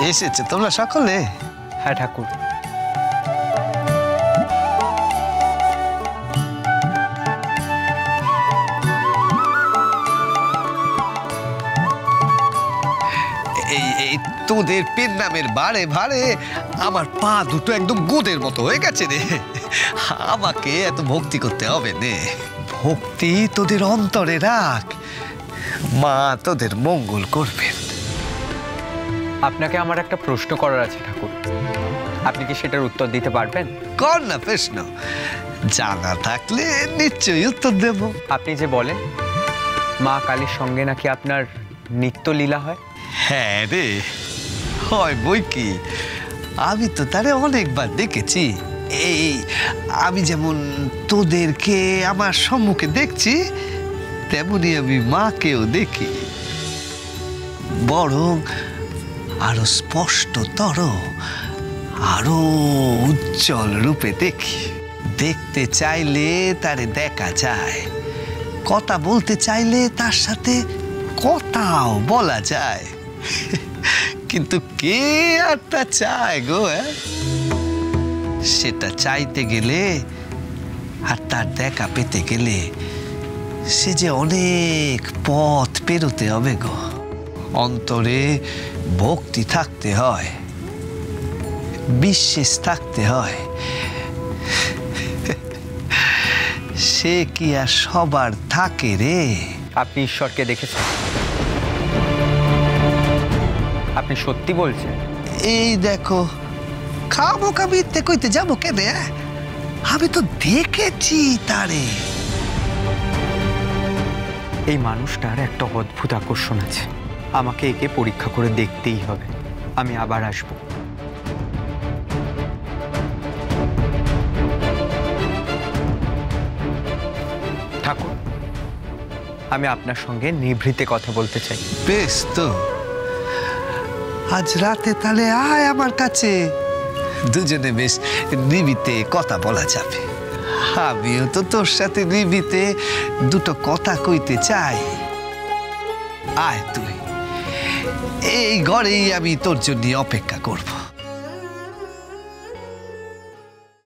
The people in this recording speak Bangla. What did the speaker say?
এসেছে তোমরা সকলে? হ্যাঁ ঠাকুর। এই তোদের পেন নামের বারে ভারে আমার পা দুটো একদম গোদের মতো হয়ে গেছে রে। আমাকে এত ভক্তি করতে হবে নে। ভক্তি তোদের অন্তরে রাখ, মা তোদের মঙ্গল করবেন। আপনাকে আমার একটা প্রশ্ন করার আছে ঠাকুর, আপনি কি সেটার উত্তর দিতে পারবেন? কর না প্রশ্ন, জানা থাকলে নিশ্চয়ই উত্তর দেব। আপনি যে বলেন মা কালীর সঙ্গে নাকি আপনার নিত্য লীলা হয়? হ্যাঁ রে, হয় বই কি। আমি তো তারে অনেকবার দেখেছি। এই আমি যেমন তোদেরকে আমার সম্মুখে দেখছি, তেমনি আমি মাকেও দেখি, বরং আরো স্পষ্টতর, আরো উজ্জ্বল রূপে দেখি। দেখতে চাইলে তারে দেখা যায়, কথা বলতে চাইলে তার সাথে কথাও বলা যায়। কিন্তু কে আর তা চায় গো? সেটা চাইতে গেলে আর তার দেখা পেতে গেলে সে যে অনেক পথ পেরোতে হবে গো। অন্তরে ভক্তি থাকতে হয়, বিশ্বাস থাকতে হয়। সে কি আর সবার থাকে রে? আপনি ঈশ্বরকে দেখেছেন? আপনি সত্যি বলছেন? এই দেখো, খামোখা মিথ্যে কইতে যাবো কেন? আমি তো দেখেছি তারে। এই মানুষটার একটা অদ্ভুত আকর্ষণ আছে, আমাকে একে পরীক্ষা করে দেখতেই হবে। আমি আবার আসবো। ঠাকুর, আমি আপনার সঙ্গে নিভৃতে কথা বলতে চাই। বেশ তো, আজ রাতে তাহলে আয় আমার কাছে, দুজনে বেশ নিবিতে কথা বলা যাবে। আমিও তো তোর সাথে নিবিতে দুটো কথা কইতে চাই। আয় তুই, এই ঘরেই আমি তোর জন্য অপেক্ষা করব।